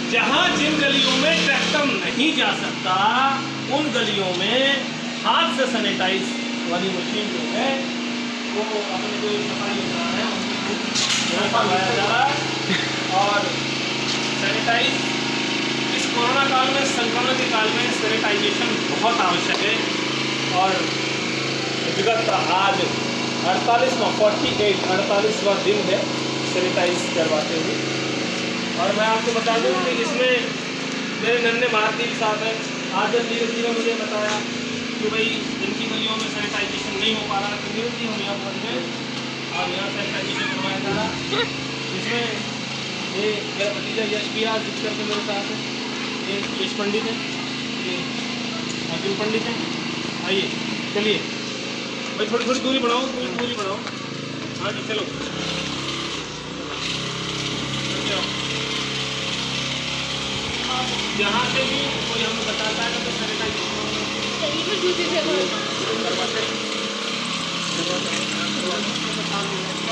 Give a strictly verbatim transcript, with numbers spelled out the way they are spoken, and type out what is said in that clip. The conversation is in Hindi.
जहाँ जिन गलियों में ट्रैक्टर नहीं जा सकता उन गलियों में हाथ से सैनिटाइज वाली मशीन जो है वो अपने जो सफाई अभियान है उनको लगाया जा रहा है। और सैनिटाइज इस कोरोना काल में, संक्रमण के काल में सैनिटाइजेशन बहुत आवश्यक है। और विगत आज अड़तालीसवां फोर्टी एट अड़तालीसवां दिन है सैनिटाइज करवाते हुए। और मैं आपको बता दूं कि इसमें मेरे नन्हे भारतीय भी साथ हैं। आज जब धीरे धीरे मुझे बताया कि भाई इनकी गलियों में सैनिटाइजेशन नहीं हो पा रहा, तो धीरे धीरे हम यहाँ पहुँच गए और यहाँ सैनिटाइजेशन करवाया जा रहा। इसमें ये मेरा भतीजा यश भी आज जिस करके मेरे साथ है, ये यश पंडित है, ये अर्जुन पंडित है। आइए चलिए भाई, थोड़ी थोड़ी दूरी बढ़ाओ, थोड़ी दूरी बढ़ाओ। हाँ जी चलो, यहाँ से भी कोई हमें बताता है तो सैनिटाइजेशन करवाते हैं।